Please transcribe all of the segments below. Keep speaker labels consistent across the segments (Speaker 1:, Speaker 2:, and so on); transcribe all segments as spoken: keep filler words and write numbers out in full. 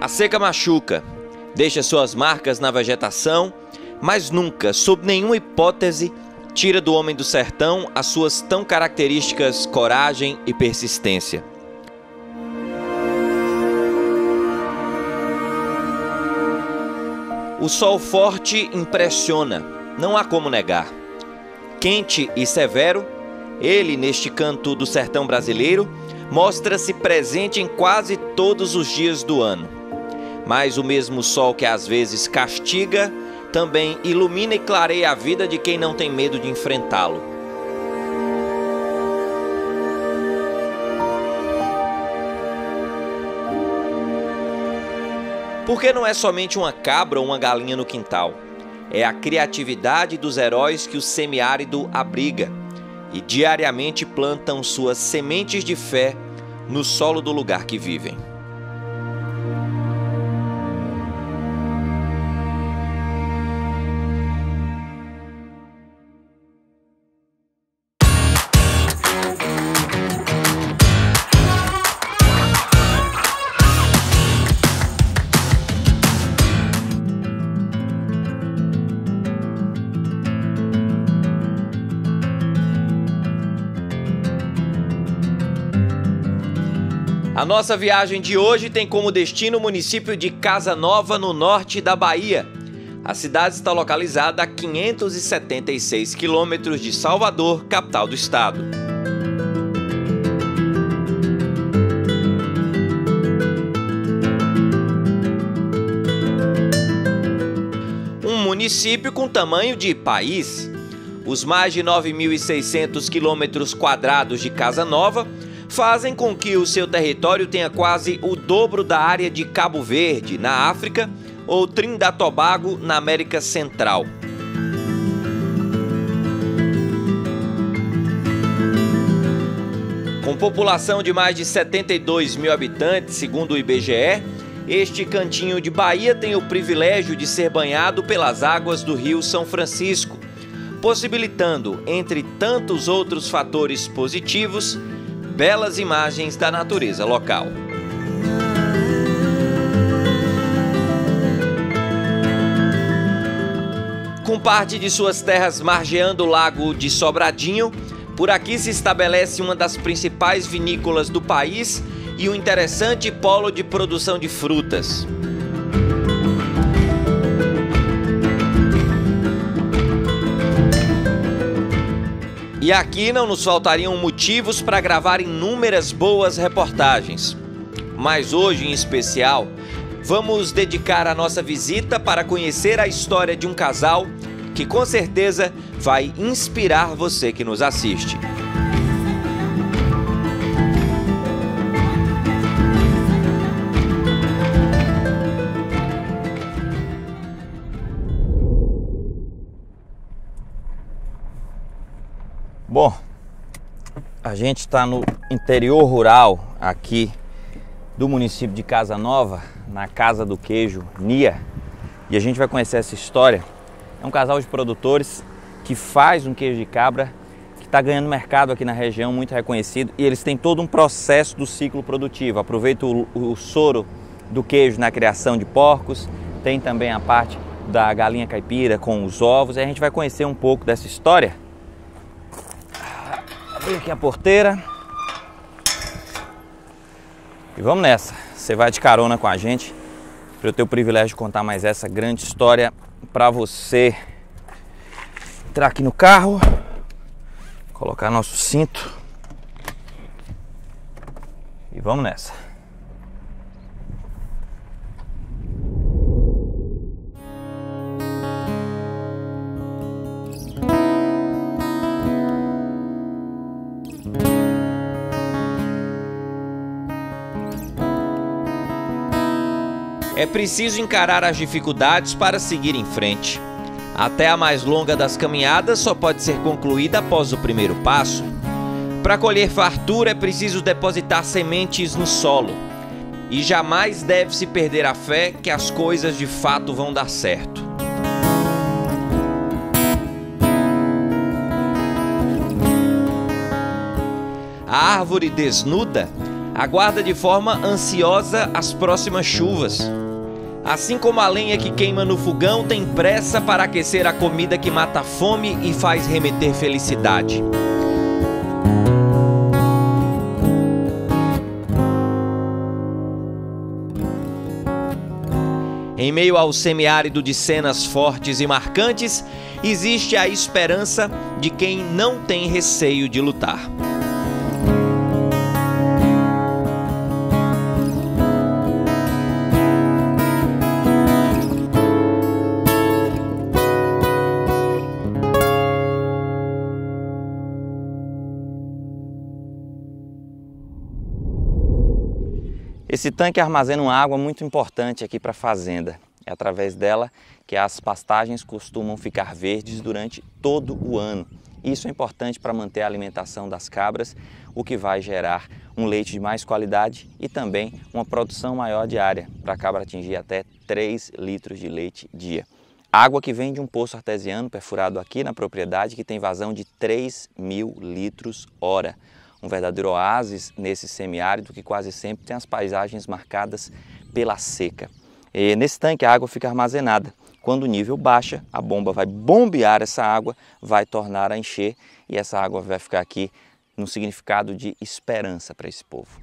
Speaker 1: A seca machuca, deixa suas marcas na vegetação, mas nunca, sob nenhuma hipótese, tira do homem do sertão as suas tão características coragem e persistência. O sol forte impressiona, não há como negar. Quente e severo, ele, neste canto do sertão brasileiro, mostra-se presente em quase todos os dias do ano. Mas o mesmo sol que às vezes castiga, também ilumina e clareia a vida de quem não tem medo de enfrentá-lo. Porque não é somente uma cabra ou uma galinha no quintal. É a criatividade dos heróis que o semiárido abriga e diariamente plantam suas sementes de fé no solo do lugar que vivem. A nossa viagem de hoje tem como destino o município de Casa Nova, no norte da Bahia. A cidade está localizada a quinhentos e setenta e seis quilômetros de Salvador, capital do estado. Um município com tamanho de país. Os mais de nove mil e seiscentos quilômetros quadrados de Casa Nova fazem com que o seu território tenha quase o dobro da área de Cabo Verde, na África, ou Trinidad e Tobago, na América Central. Com população de mais de setenta e dois mil habitantes, segundo o I B G E, este cantinho de Bahia tem o privilégio de ser banhado pelas águas do Rio São Francisco, possibilitando, entre tantos outros fatores positivos, belas imagens da natureza local. Com parte de suas terras margeando o lago de Sobradinho, por aqui se estabelece uma das principais vinícolas do país e um interessante polo de produção de frutas. E aqui não nos faltariam motivos para gravar inúmeras boas reportagens. Mas hoje, em especial, vamos dedicar a nossa visita para conhecer a história de um casal que com certeza vai inspirar você que nos assiste. Bom, a gente está no interior rural aqui do município de Casa Nova, na Casa do Queijo Nia, e a gente vai conhecer essa história. É um casal de produtores que faz um queijo de cabra que está ganhando mercado aqui na região, muito reconhecido, e eles têm todo um processo do ciclo produtivo. Aproveita o, o soro do queijo na criação de porcos, tem também a parte da galinha caipira com os ovos, e a gente vai conhecer um pouco dessa história. Abrir aqui a porteira e vamos nessa. Você vai de carona com a gente para eu ter o privilégio de contar mais essa grande história para você. Entrar aqui no carro, colocar nosso cinto e vamos nessa. É preciso encarar as dificuldades para seguir em frente. Até a mais longa das caminhadas só pode ser concluída após o primeiro passo. Para colher fartura é preciso depositar sementes no solo. E jamais deve-se perder a fé que as coisas de fato vão dar certo. A árvore desnuda
Speaker 2: aguarda de forma ansiosa as próximas chuvas. Assim como a lenha que queima no fogão tem pressa para aquecer a comida que mata a fome e faz remeter felicidade. Em meio ao semiárido de cenas fortes e marcantes, existe a esperança de quem não tem receio de lutar.
Speaker 1: Esse tanque armazena uma água muito importante aqui para a fazenda. É através dela que as pastagens costumam ficar verdes durante todo o ano. Isso é importante para manter a alimentação das cabras, o que vai gerar um leite de mais qualidade e também uma produção maior diária, para a cabra atingir até três litros de leite dia. Água que vem de um poço artesiano perfurado aqui na propriedade, que tem vazão de três mil litros hora. Um verdadeiro oásis nesse semiárido que quase sempre tem as paisagens marcadas pela seca. E nesse tanque a água fica armazenada. Quando o nível baixa, a bomba vai bombear essa água, vai tornar a encher e essa água vai ficar aqui no significado de esperança para esse povo.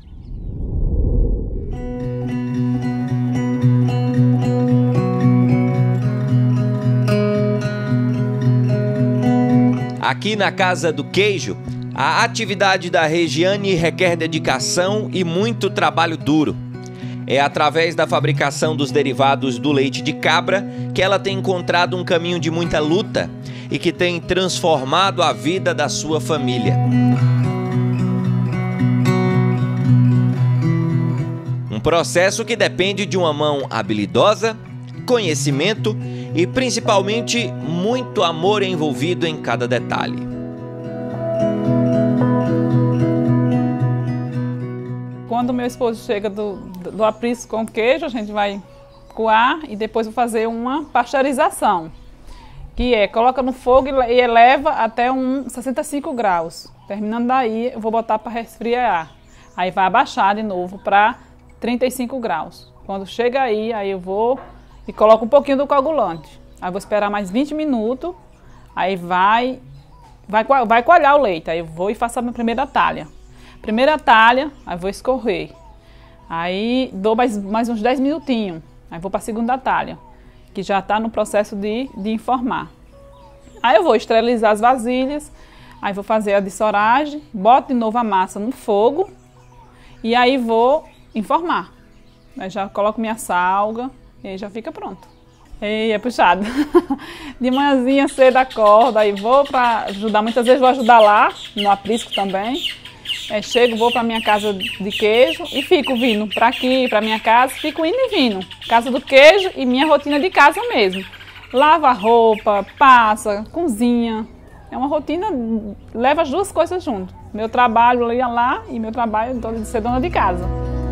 Speaker 2: Aqui na Casa do Queijo, a atividade da Regiane requer dedicação e muito trabalho duro. É através da fabricação dos derivados do leite de cabra que ela tem encontrado um caminho de muita luta e que tem transformado a vida da sua família. Um processo que depende de uma mão habilidosa, conhecimento e principalmente muito amor envolvido em cada detalhe.
Speaker 3: Quando meu esposo chega do, do, do aprisco com queijo, a gente vai coar e depois vou fazer uma pasteurização, que é, coloca no fogo e eleva até um sessenta e cinco graus. Terminando daí, eu vou botar para resfriar. Aí vai abaixar de novo para trinta e cinco graus. Quando chega aí, aí eu vou e coloco um pouquinho do coagulante. Aí vou esperar mais vinte minutos, aí vai, vai, vai coalhar o leite. Aí eu vou e faço a minha primeira talha. Primeira talha, aí vou escorrer. Aí dou mais, mais uns dez minutinhos. Aí vou para a segunda talha, que já está no processo de, de informar. Aí eu vou esterilizar as vasilhas, aí vou fazer a dessoragem, boto de novo a massa no fogo e aí vou informar. Aí já coloco minha salga e aí já fica pronto. E é puxado. De manhãzinha cedo acordo, aí vou para ajudar, muitas vezes vou ajudar lá, no aprisco também. É, chego, vou para minha casa de queijo e fico vindo para aqui, para minha casa, fico indo e vindo. Casa do queijo e minha rotina de casa mesmo. Lava roupa, passa, cozinha. É uma rotina, leva as duas coisas junto. Meu trabalho ia lá e meu trabalho de ser dona de casa.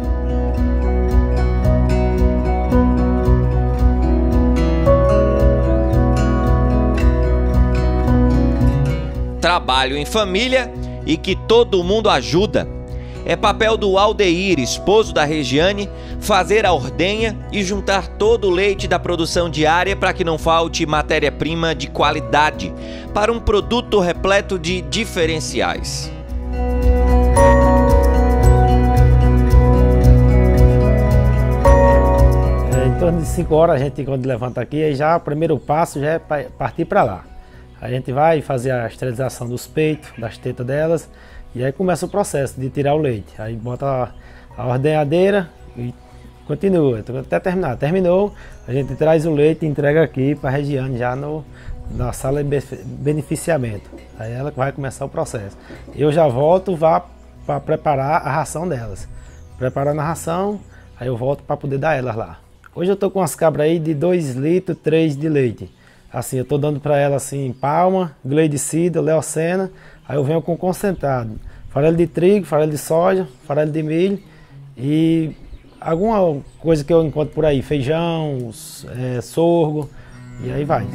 Speaker 2: Trabalho em família e que todo mundo ajuda. É papel do Aldeir, esposo da Regiane, fazer a ordenha e juntar todo o leite da produção diária para que não falte matéria-prima de qualidade, para um produto repleto de diferenciais.
Speaker 4: É, em torno de cinco horas a gente, quando levanta aqui, aí já o primeiro passo já é partir para lá. A gente vai fazer a esterilização dos peitos, das tetas delas, e aí começa o processo de tirar o leite. Aí bota a, a ordenhadeira e continua, até terminar. Terminou, a gente traz o leite e entrega aqui para a Regiane já no, na sala de beneficiamento. Aí ela vai começar o processo. Eu já volto para preparar a ração delas. Preparando a ração, aí eu volto para poder dar elas lá. Hoje eu estou com umas cabras aí de dois litros, três de leite. Assim, eu estou dando para ela assim, palma, gleicida, leucena, aí eu venho com concentrado. Farelo de trigo, farelo de soja, farelo de milho e alguma coisa que eu encontro por aí, feijão, é, sorgo, e aí vai.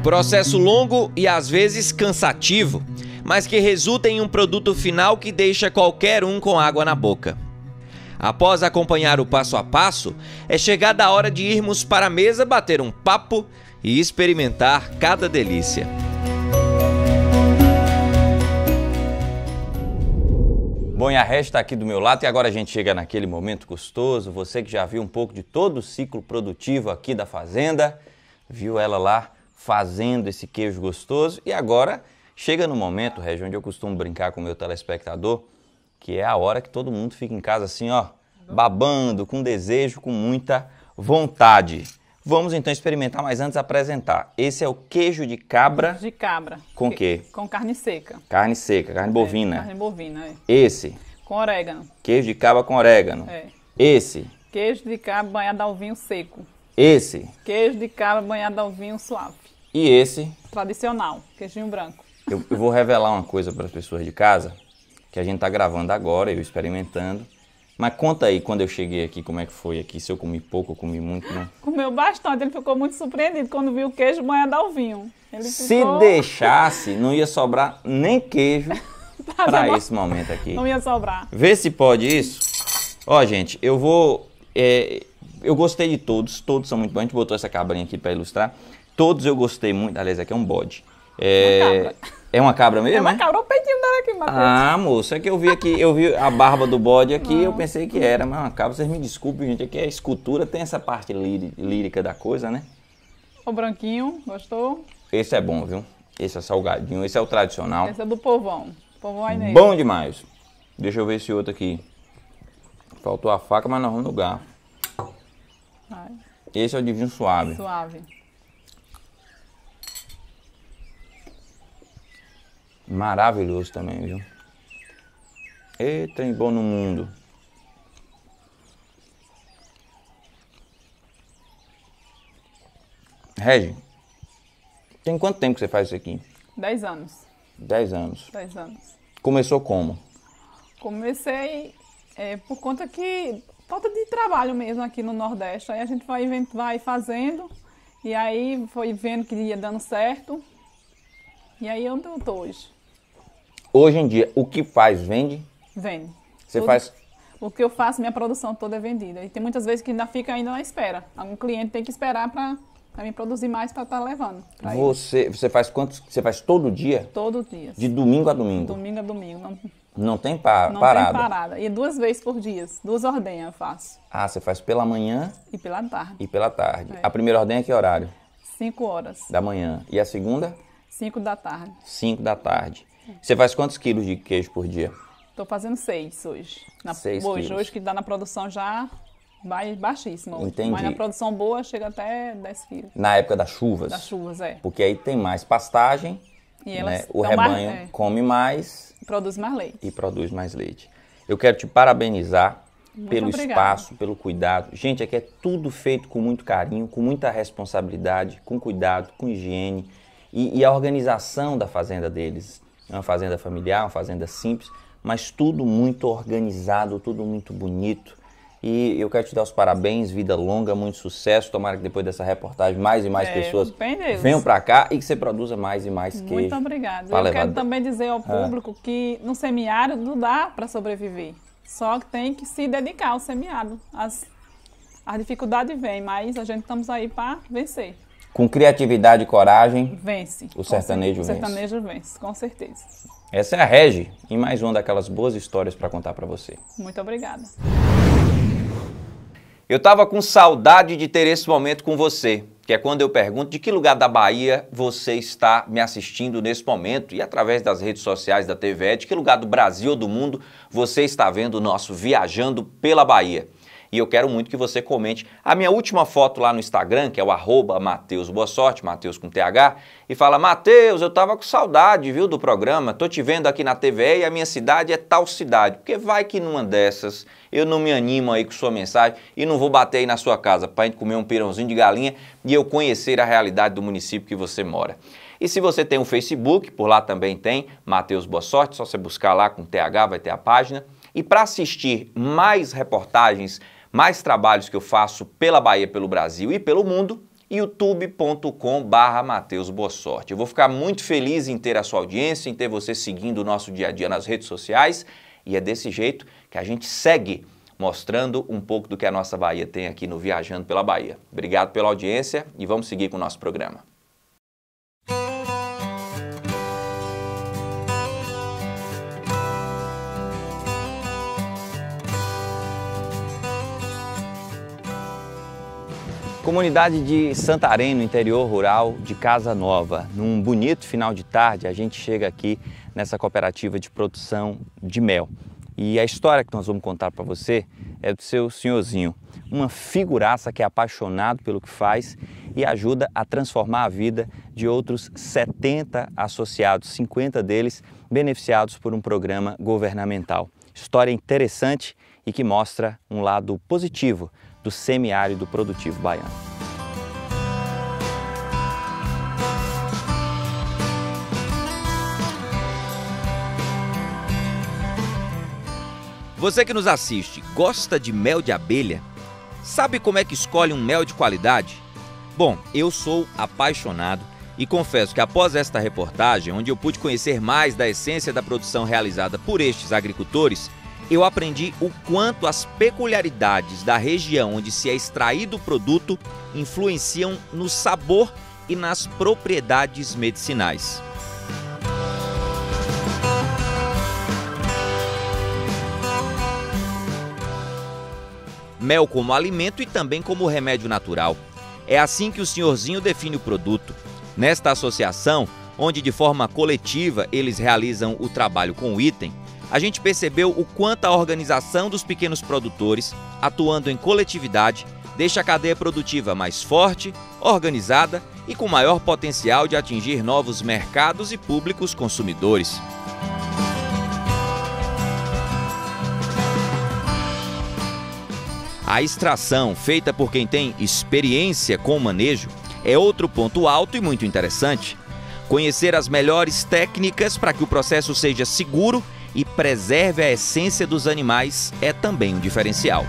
Speaker 2: Processo longo e às vezes cansativo, mas que resulta em um produto final que deixa qualquer um com água na boca. Após acompanhar o passo a passo, é chegada a hora de irmos para a mesa bater um papo e experimentar cada delícia.
Speaker 1: Bom, e a Regi está aqui do meu lado e agora a gente chega naquele momento gostoso. Você que já viu um pouco de todo o ciclo produtivo aqui da fazenda, viu ela lá fazendo esse queijo gostoso e agora chega no momento, Regi, onde eu costumo brincar com o meu telespectador, que é a hora que todo mundo fica em casa assim, ó, babando, com desejo, com muita vontade. Vamos então experimentar, mas antes apresentar. Esse é o queijo de cabra.
Speaker 3: De cabra.
Speaker 1: Com o quê?
Speaker 3: Com carne seca.
Speaker 1: Carne seca, carne bovina.
Speaker 3: É, carne bovina, é.
Speaker 1: Esse.
Speaker 3: Com orégano.
Speaker 1: Queijo de cabra com orégano.
Speaker 3: É.
Speaker 1: Esse.
Speaker 3: Queijo de cabra banhado ao vinho seco.
Speaker 1: Esse.
Speaker 3: Queijo de cabra banhado ao vinho suave.
Speaker 1: E esse.
Speaker 3: Tradicional, queijinho branco.
Speaker 1: Eu, eu vou revelar uma coisa para as pessoas de casa, que a gente tá gravando agora, eu experimentando. Mas conta aí, quando eu cheguei aqui, como é que foi aqui? Se eu comi pouco, eu comi muito, não?
Speaker 3: Comeu bastante, ele ficou muito surpreendido quando viu o queijo banhado ao vinho. Ele
Speaker 1: Se
Speaker 3: ficou...
Speaker 1: deixasse, não ia sobrar nem queijo para
Speaker 3: bom.
Speaker 1: esse momento aqui.
Speaker 3: Não ia sobrar.
Speaker 1: Vê se pode isso. Ó, gente, eu vou... É, eu gostei de todos, todos são muito bons. A gente botou essa cabrinha aqui para ilustrar. Todos eu gostei muito. Aliás, aqui é um bode. É
Speaker 3: uma cabra.
Speaker 1: É uma cabra mesmo,
Speaker 3: É uma
Speaker 1: é?
Speaker 3: cabra, o peitinho dela aqui, Matheus.
Speaker 1: Ah, moça, é que eu vi aqui, eu vi a barba do bode aqui, não. Eu pensei que era, mas uma cabra, vocês me desculpem, gente, aqui a escultura tem essa parte lírica, lírica da coisa, né?
Speaker 3: O branquinho, gostou?
Speaker 1: Esse é bom, viu? Esse é salgadinho, esse é o tradicional.
Speaker 3: Esse é do povão. Povão aí nele.
Speaker 1: Bom demais. Deixa eu ver esse outro aqui. Faltou a faca, mas nós vamos no garfo.
Speaker 3: Vai.
Speaker 1: Esse é o de vinho suave.
Speaker 3: Suave.
Speaker 1: Maravilhoso também, viu? Eita, trem bom no mundo. Regi, tem quanto tempo que você faz isso aqui?
Speaker 3: Dez anos.
Speaker 1: Dez anos.
Speaker 3: Dez anos.
Speaker 1: Começou como?
Speaker 3: Comecei é, por conta que falta de trabalho mesmo aqui no Nordeste. Aí a gente vai, vai fazendo e aí foi vendo que ia dando certo. E aí onde eu tô hoje.
Speaker 1: Hoje em dia, o que faz, vende?
Speaker 3: Vende.
Speaker 1: Você
Speaker 3: Tudo,
Speaker 1: faz...
Speaker 3: O que eu faço, minha produção toda é vendida. E tem muitas vezes que ainda fica ainda na espera. Algum cliente tem que esperar para me produzir mais para estar tá levando.
Speaker 1: Você, você faz quantos? Você faz todo dia?
Speaker 3: Todo dia.
Speaker 1: De domingo a domingo?
Speaker 3: Domingo a domingo. Não,
Speaker 1: não tem pa
Speaker 3: não
Speaker 1: parada?
Speaker 3: Não tem parada. E duas vezes por dia. Duas ordenhas eu faço.
Speaker 1: Ah, você faz pela manhã?
Speaker 3: E pela tarde.
Speaker 1: E pela tarde.
Speaker 3: É.
Speaker 1: A primeira ordem é que horário?
Speaker 3: Cinco horas.
Speaker 1: Da manhã. E a segunda?
Speaker 3: Cinco da tarde.
Speaker 1: Cinco da tarde. Você faz quantos quilos de queijo por dia?
Speaker 3: Estou fazendo seis hoje. Na,
Speaker 1: seis
Speaker 3: hoje,
Speaker 1: quilos.
Speaker 3: Hoje que dá na produção já vai baixíssimo.
Speaker 1: Entendi.
Speaker 3: Mas na produção boa chega até dez quilos.
Speaker 1: Na época das chuvas?
Speaker 3: Das chuvas, é.
Speaker 1: Porque aí tem mais pastagem,
Speaker 3: e elas
Speaker 1: né? O rebanho
Speaker 3: mais, é.
Speaker 1: come mais.
Speaker 3: Produz mais leite.
Speaker 1: E produz mais leite. Eu quero te parabenizar
Speaker 3: muito
Speaker 1: pelo
Speaker 3: obrigada.
Speaker 1: espaço, pelo cuidado. Gente, aqui é tudo feito com muito carinho, com muita responsabilidade, com cuidado, com higiene. E, e a organização da fazenda deles. É uma fazenda familiar, uma fazenda simples, mas tudo muito organizado, tudo muito bonito. E eu quero te dar os parabéns, vida longa, muito sucesso. Tomara que depois dessa reportagem mais e mais
Speaker 3: é,
Speaker 1: pessoas
Speaker 3: bem
Speaker 1: venham para cá e que você produza mais e mais queijo.
Speaker 3: Muito obrigada. Eu
Speaker 1: levar...
Speaker 3: quero também dizer ao público ah. que no semiárido não dá para sobreviver. Só que tem que se dedicar ao semiárido. As, as dificuldades vêm, mas a gente estamos aí para vencer.
Speaker 1: Com criatividade e coragem,
Speaker 3: vence.
Speaker 1: O sertanejo
Speaker 3: vence.
Speaker 1: vence.
Speaker 3: O sertanejo vence, com certeza.
Speaker 1: Essa é a Regi e mais uma daquelas boas histórias para contar para você.
Speaker 3: Muito obrigada.
Speaker 2: Eu estava com saudade de ter esse momento com você, que é quando eu pergunto de que lugar da Bahia você está me assistindo nesse momento e através das redes sociais da T V E, de que lugar do Brasil ou do mundo você está vendo o nosso Viajando pela Bahia. E eu quero muito que você comente a minha última foto lá no Instagram, que é o arroba Matheus Boa Sorte, Matheus com T H, e fala: Matheus, eu tava com saudade, viu, do programa, tô te vendo aqui na T V E e a minha cidade é tal cidade, porque vai que numa dessas eu não me animo aí com sua mensagem e não vou bater aí na sua casa pra gente comer um pirãozinho de galinha e eu conhecer a realidade do município que você mora. E se você tem um Facebook, por lá também tem, Matheus Boa Sorte, só você buscar lá com T H, vai ter a página. E para assistir mais reportagens, mais trabalhos que eu faço pela Bahia, pelo Brasil e pelo mundo,
Speaker 1: youtube ponto com barra Mateus Boa Sorte. Eu vou ficar muito feliz em ter a sua audiência, em ter você seguindo o nosso dia a dia nas redes sociais, e é desse jeito que a gente segue mostrando um pouco do que a nossa Bahia tem aqui no Viajando pela Bahia. Obrigado pela audiência e vamos seguir com o nosso programa. Comunidade de Santarém, no interior rural de Casa Nova. Num bonito final de tarde, a gente chega aqui nessa cooperativa de produção de mel. E a história que nós vamos contar para você é do seu senhorzinho, uma figuraça que é apaixonado pelo que faz e ajuda a transformar a vida de outros setenta associados, cinquenta deles beneficiados por um programa governamental. História interessante e que mostra um lado positivo do semiárido produtivo baiano.
Speaker 2: Você que nos assiste, gosta de mel de abelha? Sabe como é que escolhe um mel de qualidade? Bom, eu sou apaixonado e confesso que após esta reportagem, onde eu pude conhecer mais da essência da produção realizada por estes agricultores, eu aprendi o quanto as peculiaridades da região onde se é extraído o produto influenciam no sabor e nas propriedades medicinais. Mel como alimento e também como remédio natural. É assim que o senhorzinho define o produto. Nesta associação, onde de forma coletiva eles realizam o trabalho com o item, a gente percebeu o quanto a organização dos pequenos produtores, atuando em coletividade, deixa a cadeia produtiva mais forte, organizada e com maior potencial de atingir novos mercados e públicos consumidores. A extração, feita por quem tem experiência com o manejo, é outro ponto alto e muito interessante. Conhecer as melhores técnicas para que o processo seja seguro e preserve a essência dos animais é também um diferencial.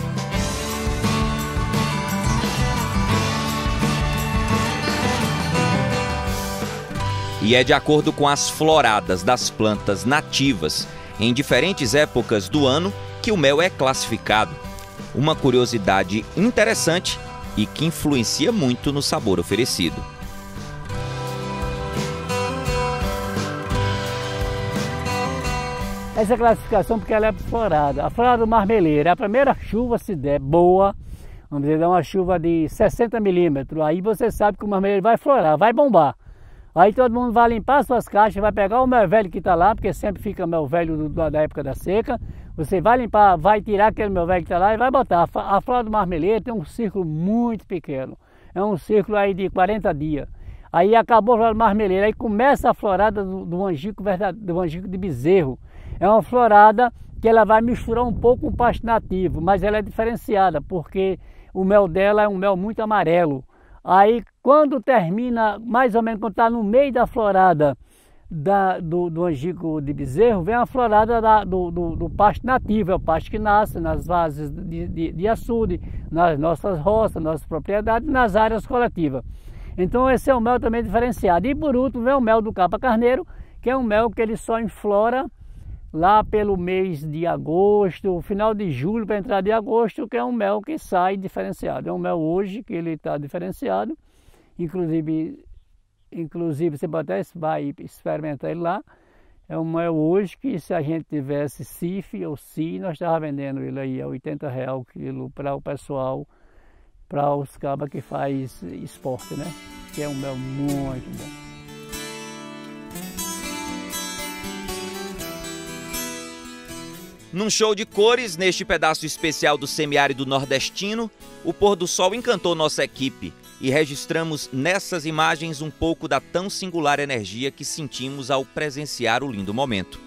Speaker 2: E é de acordo com as floradas das plantas nativas em diferentes épocas do ano que o mel é classificado. Uma curiosidade interessante e que influencia muito no sabor oferecido.
Speaker 5: Essa classificação porque ela é florada. A florada do marmeleiro, a primeira chuva, se der boa, vamos dizer, uma chuva de sessenta milímetros, aí você sabe que o marmeleiro vai florar, vai bombar. Aí todo mundo vai limpar as suas caixas, vai pegar o mel velho que está lá, porque sempre fica mel velho do, da época da seca. Você vai limpar, vai tirar aquele mel velho que está lá e vai botar. A flora do marmeleiro tem um círculo muito pequeno, é um círculo aí de quarenta dias. Aí acabou a flora do marmeleiro, aí começa a florada do, do angico verdadeiro, do angico de bezerro. É uma florada que ela vai misturar um pouco com o pasto nativo, mas ela é diferenciada, porque o mel dela é um mel muito amarelo. Aí quando termina, mais ou menos quando está no meio da florada da, do, do angico de bezerro, vem a florada da, do, do, do pasto nativo, é o pasto que nasce nas vases de, de, de açude, nas nossas roças, nossas propriedades, nas áreas coletivas. Então esse é o mel também diferenciado. E por último vem o mel do capa carneiro, que é um mel que ele só enflora lá pelo mês de agosto, final de julho para entrar de agosto, que é um mel que sai diferenciado. É um mel hoje que ele está diferenciado, inclusive, inclusive você pode até vai experimentar ele lá. É um mel hoje que se a gente tivesse C I F ou C I, nós estávamos vendendo ele aí a oitenta reais o quilo para o pessoal, para os cabas que faz esporte, né? Que é um mel muito bom.
Speaker 2: Num show de cores, neste pedaço especial do semiárido nordestino, o pôr do sol encantou nossa equipe e registramos nessas imagens um pouco da tão singular energia que sentimos ao presenciar o lindo momento.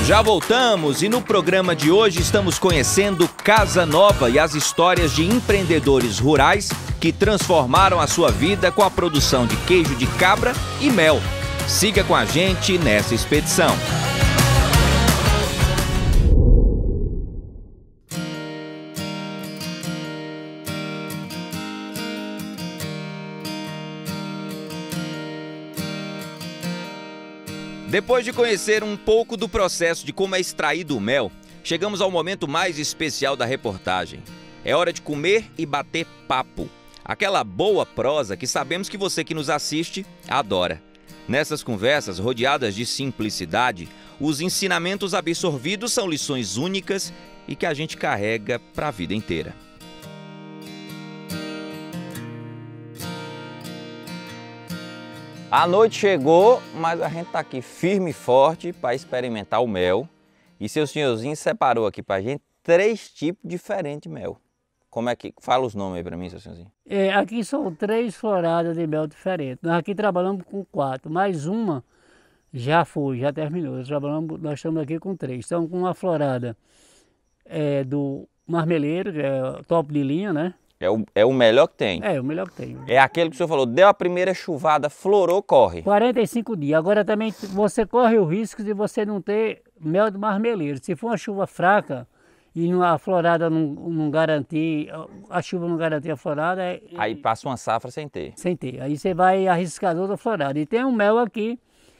Speaker 2: Já voltamos e no programa de hoje estamos conhecendo Casa Nova e as histórias de empreendedores rurais que transformaram a sua vida com a produção de queijo de cabra e mel. Siga com a gente nessa expedição. Depois de conhecer um pouco do processo de como é extraído o mel, chegamos ao momento mais especial da reportagem. É hora de comer e bater papo. Aquela boa prosa que sabemos que você que nos assiste adora. Nessas conversas rodeadas de simplicidade, os ensinamentos absorvidos são lições únicas e que a gente carrega para a vida inteira.
Speaker 1: A noite chegou, mas a gente tá aqui firme e forte para experimentar o mel. E seu senhorzinho separou aqui pra gente três tipos diferentes de mel. Como é que... Fala os nomes aí para mim, seu senhorzinho.
Speaker 5: É, aqui são três floradas de mel diferentes. Nós aqui trabalhamos com quatro, mais uma já foi, já terminou. Nós, trabalhamos, nós estamos aqui com três. Estamos com uma florada é, do marmeleiro, que é top de linha, né?
Speaker 1: É o, é o melhor que tem.
Speaker 5: É, o melhor que tem.
Speaker 1: É aquele que o senhor falou, deu a primeira chuvada, florou, corre.
Speaker 5: quarenta e cinco dias. Agora também você corre o risco de você não ter mel de marmeleiro. Se for uma chuva fraca e a florada não, não garantir, a chuva não garantir a florada... É,
Speaker 1: aí passa uma safra sem ter.
Speaker 5: Sem ter. Aí você vai arriscar outra florada. E tem um mel aqui,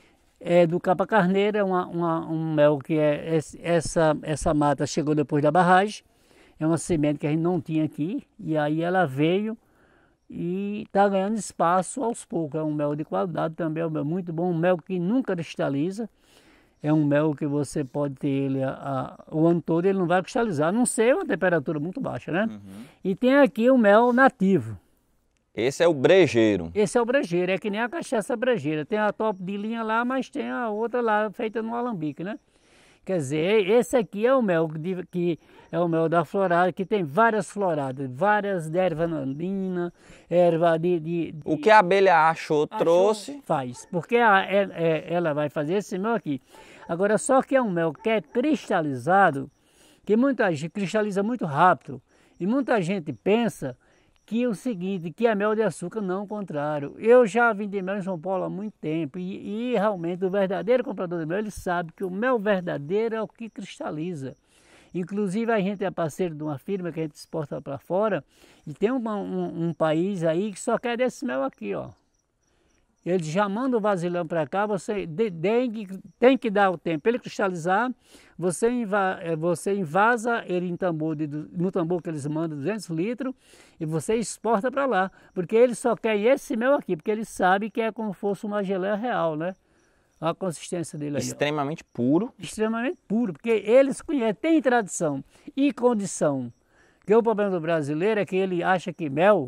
Speaker 5: é do Capa Carneira, uma, uma, um mel que é... Essa, essa mata chegou depois da barragem. É uma semente que a gente não tinha aqui, e aí ela veio e está ganhando espaço aos poucos. É um mel de qualidade também, é um mel muito bom, um mel que nunca cristaliza. É um mel que você pode ter ele a, a, o ano todo, ele não vai cristalizar, a não ser uma temperatura muito baixa, né? Uhum. E tem aqui o mel nativo.
Speaker 1: Esse é o brejeiro.
Speaker 5: Esse é o brejeiro, é que nem a cachaça brejeira. Tem a top de linha lá, mas tem a outra lá feita no alambique, né? Quer dizer, esse aqui é o mel que, que é o mel da florada, que tem várias floradas, várias de erva nandina, erva de, de, de...
Speaker 1: O que a abelha achou,
Speaker 5: achou
Speaker 1: trouxe.
Speaker 5: Faz, porque a, é, é, ela vai fazer esse mel aqui. Agora, só que é um mel que é cristalizado, que muita gente cristaliza muito rápido, e muita gente pensa que é o seguinte, que é mel de açúcar, não, o contrário. Eu já vendi mel em São Paulo há muito tempo e, e realmente o verdadeiro comprador de mel, ele sabe que o mel verdadeiro é o que cristaliza. Inclusive a gente é parceiro de uma firma que a gente exporta para fora e tem um, um, um país aí que só quer desse mel aqui, ó. Eles já mandam o vasilhão para cá, você tem que, tem que dar o tempo para ele cristalizar, você, inva, você invasa ele em tambor, de, no tambor que eles mandam duzentos litros e você exporta para lá, porque eles só querem esse mel aqui, porque eles sabem que é como se fosse uma geleia real, né? A consistência dele aí.
Speaker 1: Extremamente puro.
Speaker 5: Extremamente puro, porque eles conhecem, tem tradição e condição. Porque o problema do brasileiro é que ele acha que mel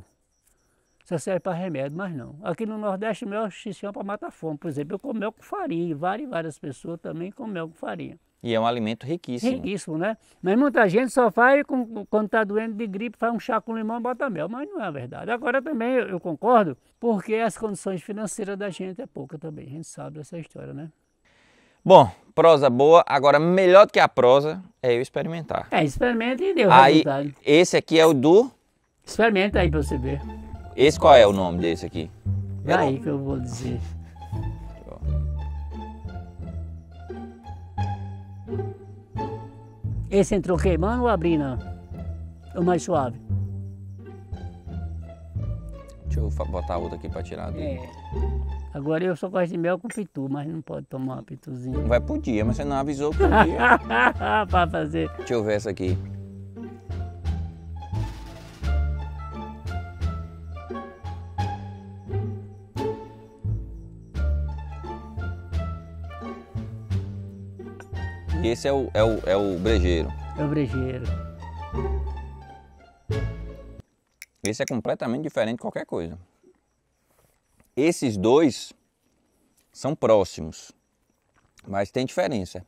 Speaker 5: só serve para remédio, mas não. Aqui no Nordeste, mel se chama para matar fome. Por exemplo, eu como mel com farinha, e várias, várias pessoas também comem mel com farinha.
Speaker 1: E é um alimento riquíssimo.
Speaker 5: Riquíssimo, né? Mas muita gente só faz, com, quando está doente de gripe, faz um chá com limão e bota mel, mas não é verdade. Agora também eu, eu concordo, porque as condições financeiras da gente é pouca também, a gente sabe dessa história, né?
Speaker 1: Bom, prosa boa, agora melhor do que a prosa é eu experimentar.
Speaker 5: É, experimenta e deu
Speaker 1: aí,
Speaker 5: resultado.
Speaker 1: Esse aqui é o do...
Speaker 5: Experimenta aí para você ver.
Speaker 1: Esse qual é o nome desse aqui?
Speaker 5: É aí que eu vou dizer. Esse entrou queimando ou abrindo? O mais suave?
Speaker 1: Deixa eu botar outro aqui para tirar dele.
Speaker 5: É. Agora eu só gosto de mel com pitu, mas não pode tomar uma pituzinha.
Speaker 1: Vai pro dia, mas você não avisou que podia.
Speaker 5: Para fazer.
Speaker 1: Deixa eu ver essa aqui. Esse é o, é, o, é o brejeiro.
Speaker 5: É o brejeiro.
Speaker 1: Esse é completamente diferente de qualquer coisa. Esses dois são próximos, mas tem diferença.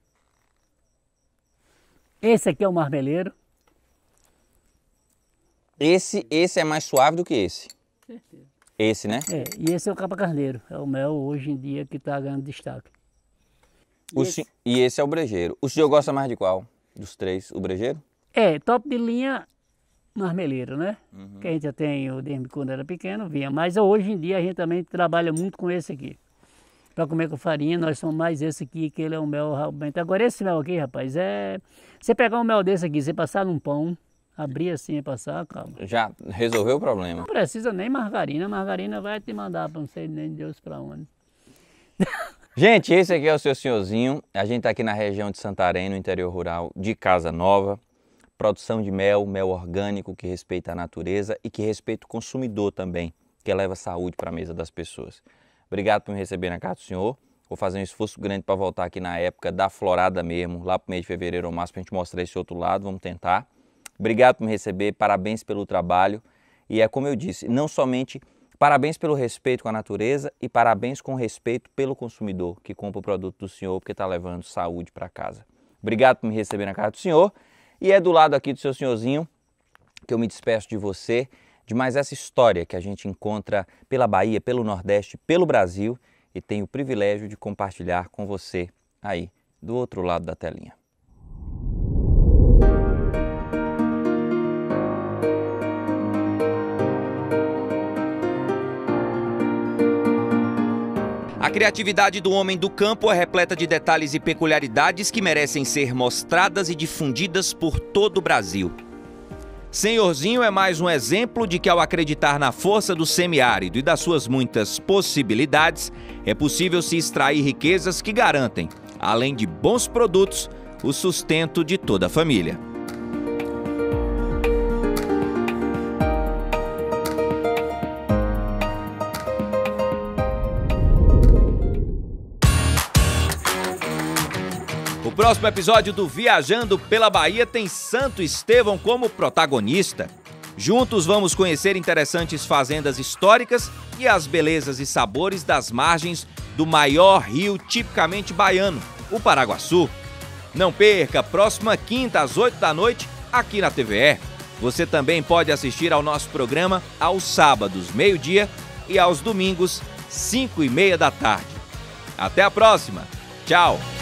Speaker 5: Esse aqui é o marmeleiro.
Speaker 1: Esse, esse é mais suave do que esse?
Speaker 5: Certeza.
Speaker 1: Esse, né?
Speaker 5: É, e esse é o capa carneiro, é o mel hoje em dia que está ganhando destaque.
Speaker 1: E esse... Si... e esse é o brejeiro. O senhor gosta mais de qual dos três? O brejeiro?
Speaker 5: É, top de linha marmeleiro, né?
Speaker 1: Uhum.
Speaker 5: Que a gente já tem, o desde quando era pequeno, vinha. Mas hoje em dia a gente também trabalha muito com esse aqui. Para comer com farinha, nós somos mais esse aqui, que ele é um mel realmente. Agora esse mel aqui, rapaz, é... Você pegar um mel desse aqui, você passar num pão, abrir assim e passar, calma.
Speaker 1: Já resolveu o problema.
Speaker 5: Não precisa nem margarina, a margarina vai te mandar para não sei nem Deus para onde.
Speaker 1: Gente, esse aqui é o seu senhorzinho. A gente está aqui na região de Santarém, no interior rural de Casa Nova. Produção de mel, mel orgânico que respeita a natureza e que respeita o consumidor também, que leva saúde para a mesa das pessoas. Obrigado por me receber na casa do senhor. Vou fazer um esforço grande para voltar aqui na época da florada mesmo, lá para o mês de fevereiro ou março, para a gente mostrar esse outro lado. Vamos tentar. Obrigado por me receber, parabéns pelo trabalho. E é como eu disse, não somente parabéns pelo respeito com a natureza e parabéns com respeito pelo consumidor que compra o produto do senhor porque está levando saúde para casa. Obrigado por me receber na casa do senhor. E é do lado aqui do seu senhorzinho que eu me despeço de você, de mais essa história que a gente encontra pela Bahia, pelo Nordeste, pelo Brasil e tenho o privilégio de compartilhar com você aí do outro lado da telinha.
Speaker 2: A criatividade do homem do campo é repleta de detalhes e peculiaridades que merecem ser mostradas e difundidas por todo o Brasil. Senhorzinho é mais um exemplo de que, ao acreditar na força do semiárido e das suas muitas possibilidades, é possível se extrair riquezas que garantem, além de bons produtos, o sustento de toda a família. O próximo episódio do Viajando pela Bahia tem Santo Estevão como protagonista. Juntos vamos conhecer interessantes fazendas históricas e as belezas e sabores das margens do maior rio tipicamente baiano, o Paraguaçu. Não perca, próxima quinta às oito da noite, aqui na T V E. Você também pode assistir ao nosso programa aos sábados, meio-dia, e aos domingos, cinco e meia da tarde. Até a próxima. Tchau!